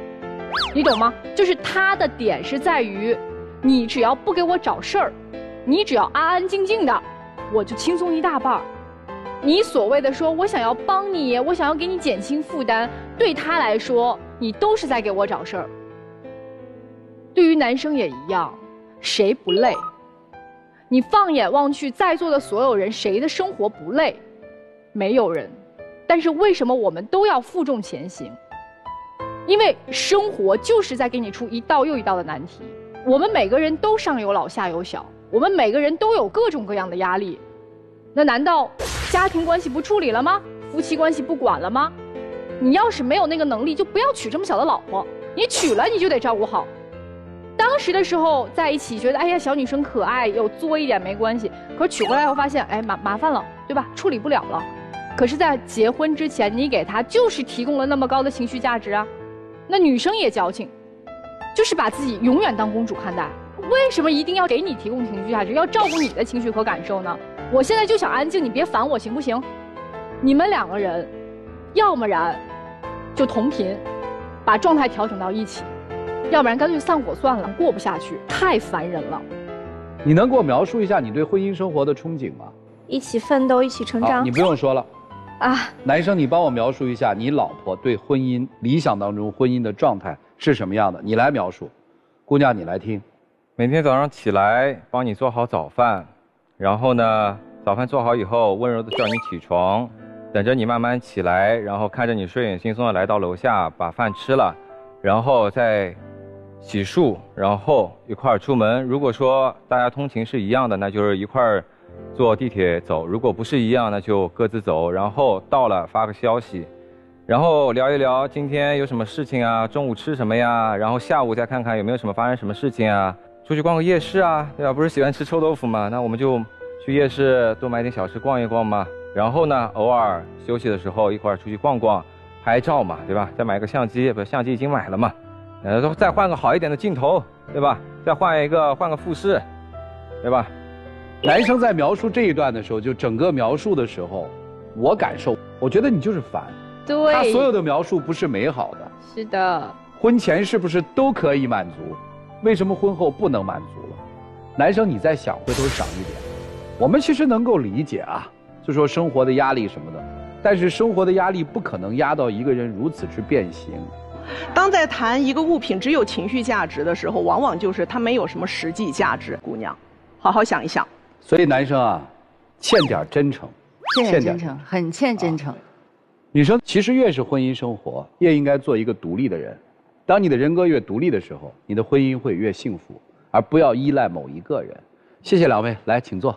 你懂吗？就是他的点是在于，你只要不给我找事儿，你只要安安静静的，我就轻松一大半儿。你所谓的说我想要帮你，我想要给你减轻负担，对他来说，你都是在给我找事儿。对于男生也一样，谁不累？你放眼望去，在座的所有人，谁的生活不累？没有人。但是为什么我们都要负重前行？因为生活就是在给你出一道又一道的难题。我们每个人都上有老下有小，我们每个人都有各种各样的压力。那难道家庭关系不处理了吗？夫妻关系不管了吗？你要是没有那个能力，就不要娶这么小的老婆。你娶了，你就得照顾好。当时的时候在一起，觉得哎呀小女生可爱，有作一点没关系。可是娶回来后发现，哎麻麻烦了，对吧？处理不了了。可是，在结婚之前，你给他就是提供了那么高的情绪价值啊。那女生也矫情，就是把自己永远当公主看待。为什么一定要给你提供情绪价值，要照顾你的情绪和感受呢？我现在就想安静，你别烦我，行不行？你们两个人，要么然就同频，把状态调整到一起，要不然干脆散伙算了，过不下去，太烦人了。 你能给我描述一下你对婚姻生活的憧憬吗？ 一起奋斗，一起成长。 你不用说了。 啊， 男生，你帮我描述一下你老婆对婚姻理想当中婚姻的状态是什么样的？你来描述。姑娘，你来听。 每天早上起来帮你做好早饭，然后呢，早饭做好以后温柔的叫你起床，等着你慢慢起来，然后看着你睡眼惺忪的来到楼下把饭吃了，然后再洗漱，然后一块儿出门。如果说大家通勤是一样的，那就是一块儿坐地铁走，如果不是一样，那就各自走。然后到了发个消息，然后聊一聊今天有什么事情啊，中午吃什么呀，然后下午再看看有没有什么发生什么事情啊，出去逛个夜市啊，对吧？不是喜欢吃臭豆腐吗？那我们就去夜市多买点小吃逛一逛嘛。然后呢，偶尔休息的时候一块儿出去逛逛，拍照嘛，对吧？再买个相机，不，相机已经买了嘛，呃，再换个好一点的镜头，对吧？再换一个，换个富士，对吧？ 男生在描述这一段的时候，就整个描述的时候，我感受，我觉得你就是烦。 对， 他所有的描述不是美好的。 是的。 婚前是不是都可以满足？为什么婚后不能满足了？男生，你再想，回头想一点。我们其实能够理解啊，就说生活的压力什么的，但是生活的压力不可能压到一个人如此之变形。 当在谈一个物品只有情绪价值的时候，往往就是它没有什么实际价值。姑娘，好好想一想。 所以男生啊，欠点真诚， 欠点真诚，很欠真诚。 女生其实越是婚姻生活，越应该做一个独立的人。当你的人格越独立的时候，你的婚姻会越幸福，而不要依赖某一个人。谢谢两位，来，请坐。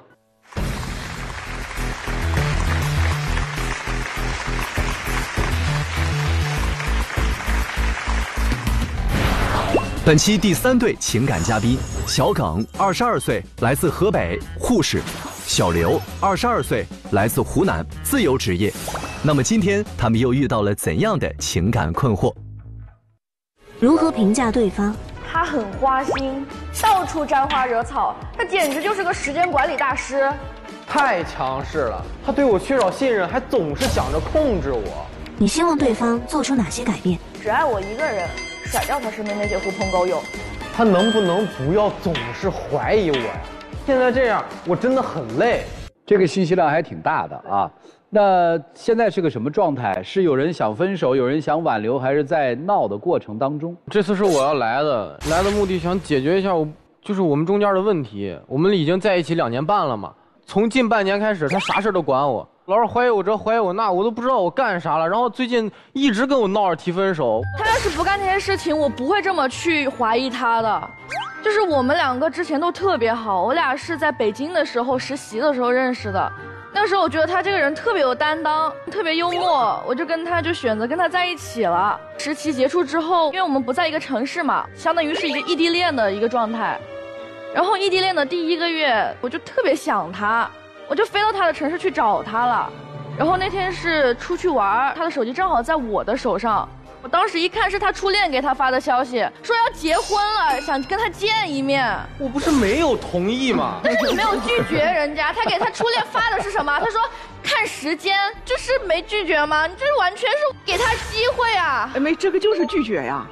本期第三对情感嘉宾：小耿，二十二岁，来自河北，护士；小刘，二十二岁，来自湖南，自由职业。那么今天他们又遇到了怎样的情感困惑？ 如何评价对方？ 他很花心，到处沾花惹草，他简直就是个时间管理大师。 太强势了，他对我缺少信任，还总是想着控制我。 你希望对方做出哪些改变？ 只爱我一个人，甩掉他身边那些狐朋狗友。 他能不能不要总是怀疑我呀？现在这样，我真的很累。 这个信息量还挺大的啊。那现在是个什么状态？是有人想分手，有人想挽留，还是在闹的过程当中？ 这次是我要来的，来的目的想解决一下我就是我们中间的问题。我们已经在一起两年半了嘛，从近半年开始，他啥事都管我，老是怀疑我这怀疑我那，我都不知道我干啥了。然后最近一直跟我闹着提分手。 他要是不干这些事情，我不会这么去怀疑他的。就是我们两个之前都特别好，我俩是在北京的时候实习的时候认识的。那时候我觉得他这个人特别有担当，特别幽默，我就跟他就选择跟他在一起了。实习结束之后，因为我们不在一个城市嘛，相当于是一个异地恋的一个状态。然后异地恋的第一个月，我就特别想他，我就飞到他的城市去找他了。然后那天是出去玩，他的手机正好在我的手上。我当时一看是他初恋给他发的消息，说要结婚了，想跟他见一面。 我不是没有同意吗？ 但是你没有拒绝人家，他给他初恋发的是什么？他说看时间，就是没拒绝吗？你这完全是给他机会啊！ 哎，没，这个就是拒绝呀。看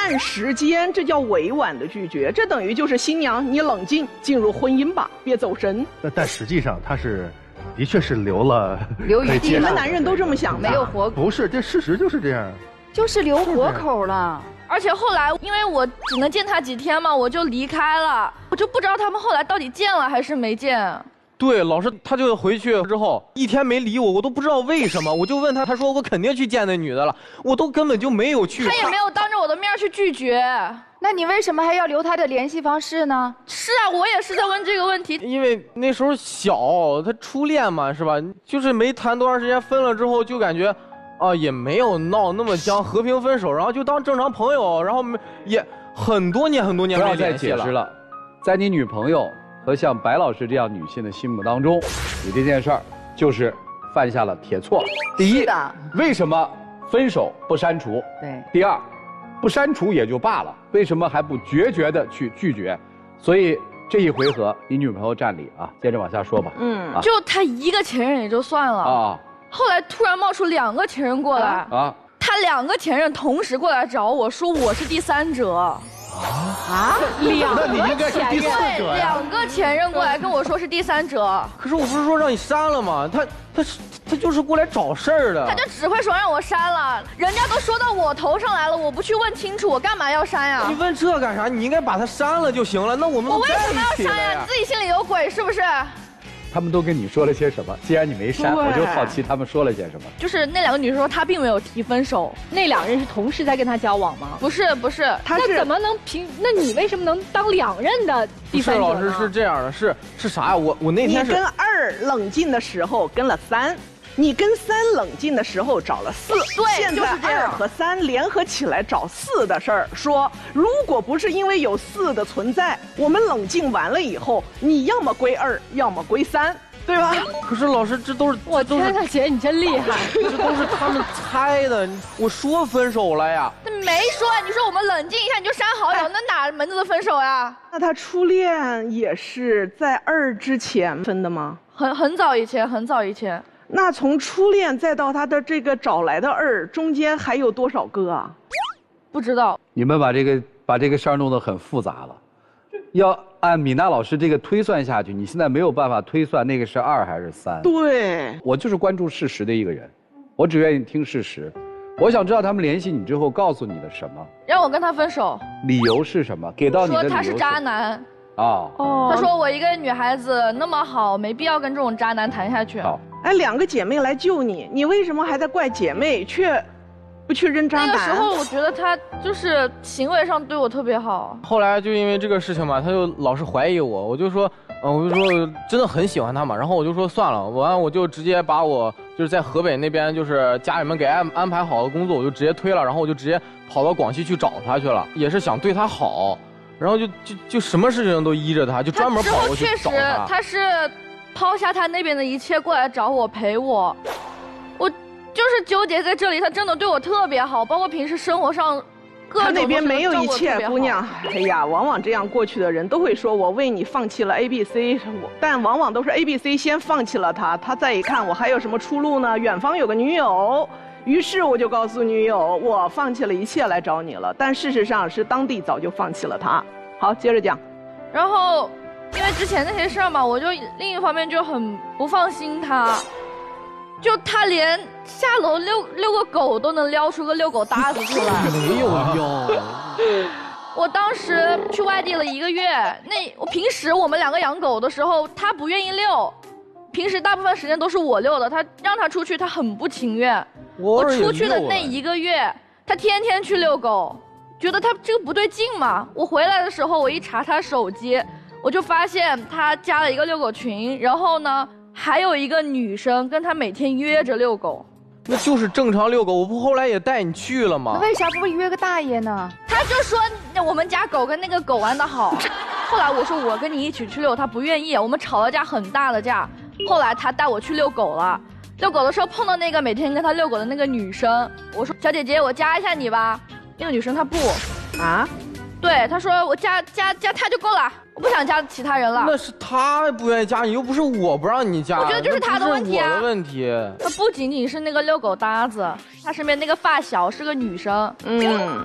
看时间，这叫委婉的拒绝，这等于就是新娘你冷静进入婚姻吧，别走神。 但但实际上他是，的确是留了留余地了。 你们男人都这么想的？ 没有活， 不是，这事实就是这样， 就是留活口了。 而且后来，因为我只能见他几天嘛，我就离开了，我就不知道他们后来到底见了还是没见。 对，老师他就回去之后一天没理我，我都不知道为什么。我就问他，他说我肯定去见那女的了，我都根本就没有去。 他也没有当着我的面去拒绝。 那你为什么还要留他的联系方式呢？ 是啊，我也是在问这个问题。 因为那时候小，他初恋嘛，是吧？就是没谈多长时间，分了之后就感觉。啊，也没有闹那么僵，和平分手，然后就当正常朋友，然后也很多年很多年没联系了。 不要再解释了，在你女朋友和像白老师这样女性的心目当中，你这件事儿就是犯下了铁错。第一，为什么分手不删除？ 对。 第二，不删除也就罢了，为什么还不决绝的去拒绝？所以这一回合你女朋友占理啊，接着往下说吧。 嗯， 啊、 就他一个前任也就算了啊。后来突然冒出两个前任过来啊！他两个前任同时过来找我说我是第三者啊啊！两个，那你应该是第四者呀。 两个前任过来跟我说是第三者， 可是我不是说让你删了吗？他他是他就是过来找事儿的。 他就只会说让我删了，人家都说到我头上来了，我不去问清楚，我干嘛要删呀？ 你问这干啥？你应该把他删了就行了。那我们我为什么要删呀？你自己心里有鬼是不是？ 他们都跟你说了些什么？既然你没删，我就好奇他们说了些什么。 就是那两个女生说她并没有提分手， 那两人是同时在跟他交往吗？ 不是不是， 他那怎么能凭？那你为什么能当两任的第三者呢？ 老师是这样的，是是啥呀？我我那天是你跟二冷静的时候跟了三。你跟三冷静的时候找了四， 对， 现在二和三联合起来找四的事儿，说如果不是因为有四的存在，我们冷静完了以后，你要么归二，要么归三，对吧？ 可是老师，这都是我天呐，姐你真厉害， 这都是他们猜的。我说分手了呀， 那没说，你说我们冷静一下你就删好友，那哪门子的分手呀？ 那他初恋也是在二之前分的吗？ 很很早以前，很早以前。 那从初恋再到他的这个找来的二，中间还有多少个啊？ 不知道。 你们把这个把这个事儿弄得很复杂了，要按米娜老师这个推算下去，你现在没有办法推算那个是二还是三。 对， 我就是关注事实的一个人，我只愿意听事实。我想知道他们联系你之后告诉你的什么？ 让我跟他分手。 理由是什么？给到你的理由是？ 说他是渣男。 啊哦。他说我一个女孩子那么好，没必要跟这种渣男谈下去。 好。 哎，两个姐妹来救你，你为什么还在怪姐妹，却不去认渣男？ 那个时候我觉得他就是行为上对我特别好。 后来就因为这个事情嘛，他就老是怀疑我，我就说，嗯，我就说真的很喜欢他嘛，然后我就说算了，完我就直接把我就是在河北那边就是家里面给安安排好的工作，我就直接推了，然后我就直接跑到广西去找他去了，也是想对他好，然后就就就什么事情都依着他，就专门跑过去找他。 确实，他是。抛下他那边的一切过来找我陪我，我就是纠结在这里。他真的对我特别好，包括平时生活上各种他那边没有一切，姑娘。哎呀，往往这样过去的人都会说我为你放弃了 A B C， 但往往都是 A B C 先放弃了他，他再一看我还有什么出路呢？远方有个女友，于是我就告诉女友我放弃了一切来找你了，但事实上是当地早就放弃了他。好，接着讲， 然后。因为之前那些事儿嘛，我就另一方面就很不放心他，就他连下楼遛遛个狗都能撩出个遛狗搭子出来。 没有用。 我当时去外地了一个月，那我平时我们两个养狗的时候，他不愿意遛，平时大部分时间都是我遛的，他让他出去，他很不情愿。我出去的那一个月，他天天去遛狗，觉得他这个不对劲嘛。我回来的时候，我一查他手机。我就发现他加了一个遛狗群，然后呢，还有一个女生跟他每天约着遛狗。 那就是正常遛狗，我不后来也带你去了吗？ 那为啥不约个大爷呢？ 他就说我们家狗跟那个狗玩得好。后来我说我跟你一起去遛，他不愿意，我们吵了架很大的架。后来他带我去遛狗了，遛狗的时候碰到那个每天跟他遛狗的那个女生，我说小姐姐，我加一下你吧。那个女生她不啊。 对，他说我加加加他就够了，我不想加其他人了。 那是他不愿意加你，又不是我不让你加。 我觉得就是他的问题啊。 我的问题。 他不仅仅是那个遛狗搭子，他身边那个发小是个女生。嗯，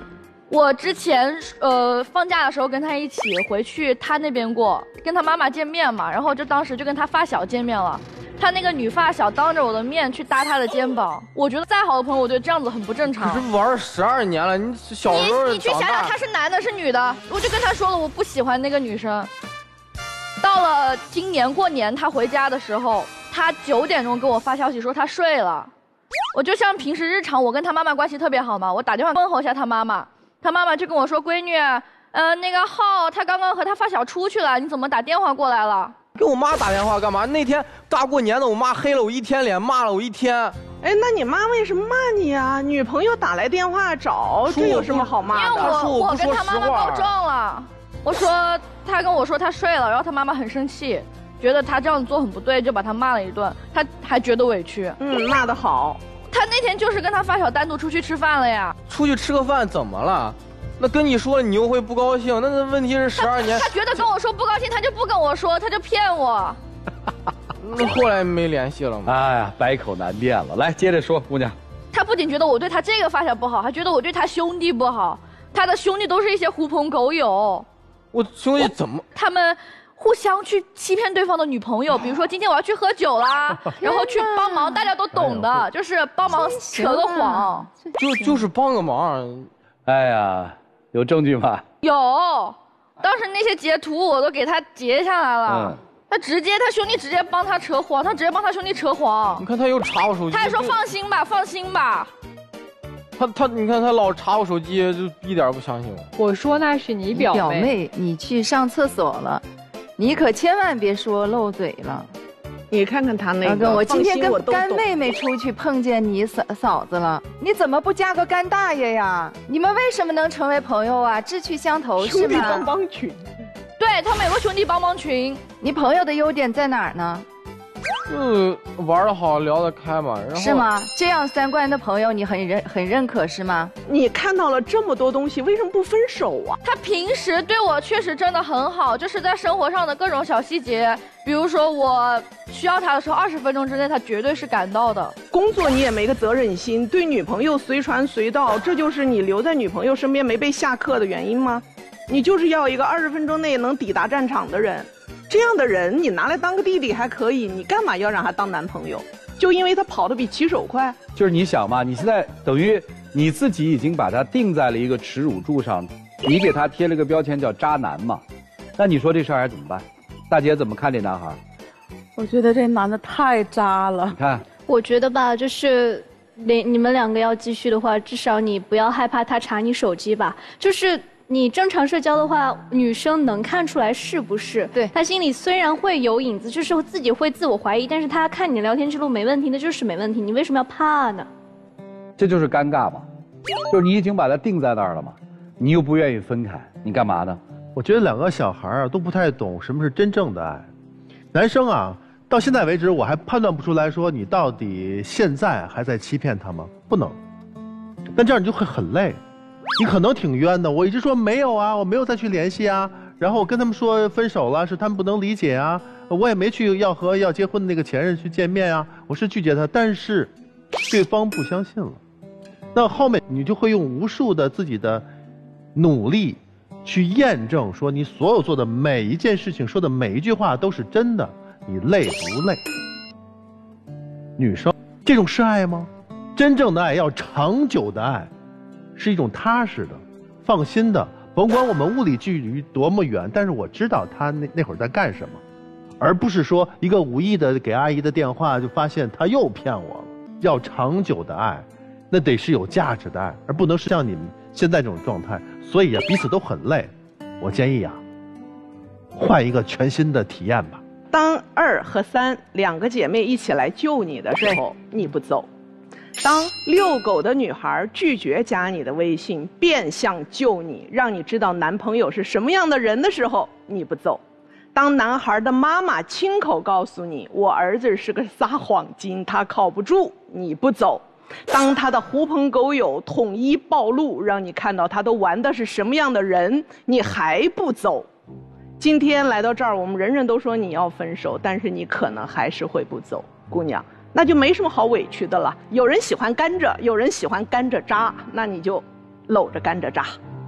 我之前呃放假的时候跟他一起回去他那边过，跟他妈妈见面嘛，然后就当时就跟他发小见面了。他那个女发小当着我的面去搭他的肩膀，我觉得再好的朋友，我觉得这样子很不正常。 可是玩了十二年了，你小时候你你去想想，他是男的是女的，我就跟他说了，我不喜欢那个女生。到了今年过年，他回家的时候，他九点钟给我发消息说他睡了。我就像平时日常，我跟他妈妈关系特别好嘛，我打电话问候一下他妈妈，他妈妈就跟我说：“闺女，呃，那个浩他刚刚和他发小出去了，你怎么打电话过来了？” 给我妈打电话干嘛？那天大过年的，我妈黑了我一天脸，骂了我一天。 哎，那你妈为什么骂你啊？女朋友打来电话找，这有什么好骂的？ 因为我我跟他妈妈告状了，我说他跟我说他睡了，然后他妈妈很生气，觉得他这样做很不对，就把他骂了一顿，他还觉得委屈。 嗯，骂得好。 他那天就是跟他发小单独出去吃饭了呀。 出去吃个饭怎么了？那跟你说了你又会不高兴，那那问题是十二年。 他, 他觉得跟我说不高兴，他就不跟我说，他就骗我。 那后来没联系了吗？ 哎呀，百口难辩了。来，接着说，姑娘。 他不仅觉得我对他这个发小不好，还觉得我对他兄弟不好。他的兄弟都是一些狐朋狗友。 我兄弟怎么？ 他们互相去欺骗对方的女朋友，比如说今天我要去喝酒啦，然后去帮忙，大家都懂的，哎、就是帮忙扯个谎。 就就是帮个忙。 哎呀。有证据吗？ 有，当时那些截图我都给他截下来了。嗯、他直接，他兄弟直接帮他扯谎，他直接帮他兄弟扯谎。 你看他又查我手机， 他还说放心吧，放心吧。 他他，你看他老查我手机，就一点不相信我。我说那是你表妹， 表妹，你去上厕所了，你可千万别说漏嘴了。 你看看他那个， 我今天跟干妹妹出去碰见你嫂嫂子了，你怎么不嫁个干大爷呀？你们为什么能成为朋友啊？志趣相投是吗？ 兄弟帮帮群， 对他们有个兄弟帮帮群。 你朋友的优点在哪儿呢？ 嗯，玩得好，聊得开嘛。然后是吗？这样三观的朋友你很认很认可是吗？ 你看到了这么多东西，为什么不分手啊？ 他平时对我确实真的很好，就是在生活上的各种小细节，比如说我需要他的时候，二十分钟之内他绝对是赶到的。 工作你也没个责任心，对女朋友随传随到，这就是你留在女朋友身边没被下课的原因吗？你就是要一个二十分钟内能抵达战场的人。这样的人你拿来当个弟弟还可以，你干嘛要让他当男朋友？就因为他跑得比骑手快？ 就是你想嘛，你现在等于你自己已经把他定在了一个耻辱柱上，你给他贴了个标签叫渣男嘛。那你说这事儿还怎么办？大姐怎么看这男孩？ 我觉得这男的太渣了。 你看， 我觉得吧，就是你你们两个要继续的话，至少你不要害怕他查你手机吧，就是。你正常社交的话，女生能看出来是不是？对，她心里虽然会有影子，就是自己会自我怀疑，但是她看你的聊天记录没问题，那就是没问题，你为什么要怕呢？ 这就是尴尬嘛，就是你已经把它定在那儿了嘛，你又不愿意分开，你干嘛呢？ 我觉得两个小孩啊都不太懂什么是真正的爱。男生啊，到现在为止我还判断不出来说你到底现在还在欺骗他吗？不能。但这样你就会很累。你可能挺冤的，我一直说没有啊，我没有再去联系啊，然后我跟他们说分手了，是他们不能理解啊，我也没去要和要结婚的那个前任去见面啊，我是拒绝他，但是对方不相信了，那后面你就会用无数的自己的努力去验证说你所有做的每一件事情说的每一句话都是真的，你累不累？女生这种是爱吗？真正的爱要长久的爱，是一种踏实的放心的，甭管我们物理距离多么远，但是我知道他那那会儿在干什么，而不是说一个无意的给阿姨的电话就发现他又骗我了。要长久的爱，那得是有价值的爱，而不能是像你们现在这种状态。所以啊，彼此都很累，我建议啊，换一个全新的体验吧。 当二和三两个姐妹一起来救你的时候，你不走；当遛狗的女孩拒绝加你的微信，变相救你，让你知道男朋友是什么样的人的时候，你不走；当男孩的妈妈亲口告诉你我儿子是个撒谎精，他靠不住，你不走；当他的狐朋狗友统一暴露，让你看到他都玩的是什么样的人，你还不走。今天来到这儿，我们人人都说你要分手，但是你可能还是会不走，姑娘，那就没什么好委屈的了。有人喜欢甘蔗，有人喜欢甘蔗渣，那你就搂着甘蔗渣。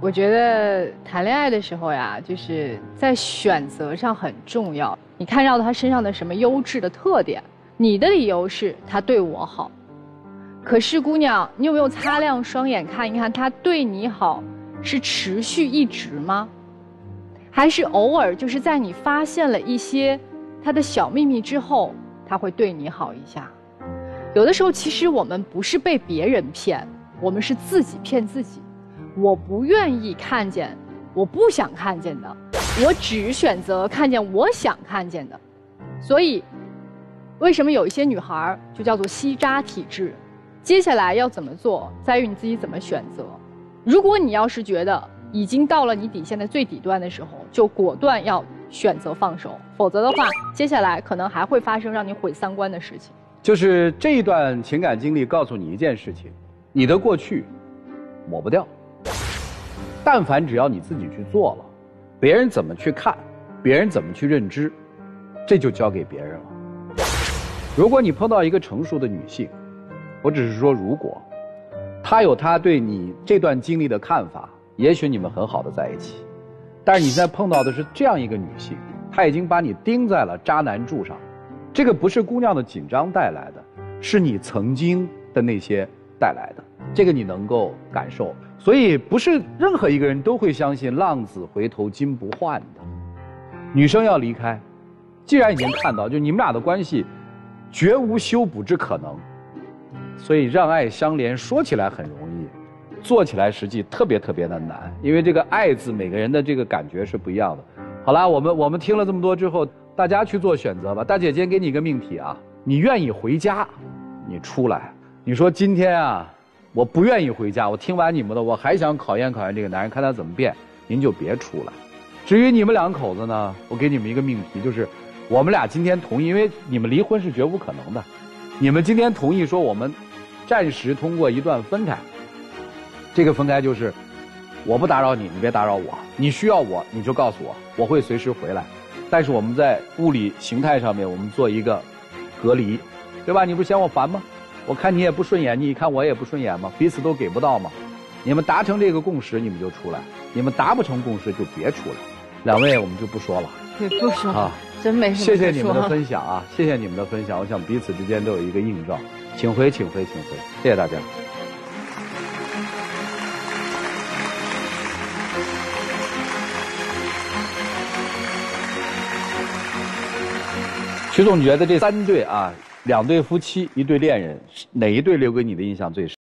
我觉得谈恋爱的时候呀，就是在选择上很重要。你看到他身上的什么优质的特点，你的理由是他对我好。可是姑娘，你有没有擦亮双眼看一看，他对你好是持续一直吗？还是偶尔就是在你发现了一些他的小秘密之后，他会对你好一下？有的时候其实我们不是被别人骗，我们是自己骗自己。我不愿意看见我不想看见的，我只选择看见我想看见的。所以为什么有一些女孩就叫做吸渣体质？接下来要怎么做，在于你自己怎么选择。如果你要是觉得已经到了你底线的最底端的时候，就果断要选择放手，否则的话，接下来可能还会发生让你毁三观的事情。 就是这一段情感经历告诉你一件事情，你的过去抹不掉，但凡只要你自己去做了，别人怎么去看，别人怎么去认知，这就交给别人了。如果你碰到一个成熟的女性，我只是说如果她有她对你这段经历的看法，也许你们很好的在一起。但是你现在碰到的是这样一个女性，她已经把你钉在了渣男柱上，这个不是姑娘的紧张带来的，是你曾经的那些带来的，这个你能够感受。所以不是任何一个人都会相信浪子回头金不换的。女生要离开，既然已经看到就你们俩的关系绝无修补之可能，所以让爱相连说起来很容易，做起来实际特别特别的难，因为这个爱字每个人的这个感觉是不一样的。好啦，我们我们听了这么多之后，大家去做选择吧。大姐今天给你一个命题啊，你愿意回家，你出来。你说今天啊，我不愿意回家，我听完你们的，我还想考验考验这个男人，看他怎么变，您就别出来。至于你们两口子呢，我给你们一个命题，就是我们俩今天同意，因为你们离婚是绝无可能的，你们今天同意说我们暂时通过一段分开。这个分开就是我不打扰你，你别打扰我，你需要我你就告诉我，我会随时回来，但是我们在物理形态上面我们做一个隔离，对吧？你不是嫌我烦吗？我看你也不顺眼，你看我也不顺眼吗？彼此都给不到吗？你们达成这个共识你们就出来，你们达不成共识就别出来。两位我们就不说了， 对，不说啊， 真没什么谢谢你们的分享啊，谢谢你们的分享，我想彼此之间都有一个映照，请回请回请回，谢谢大家。徐总觉得这三对啊，两对夫妻，一对恋人，哪一对留给你的印象最深？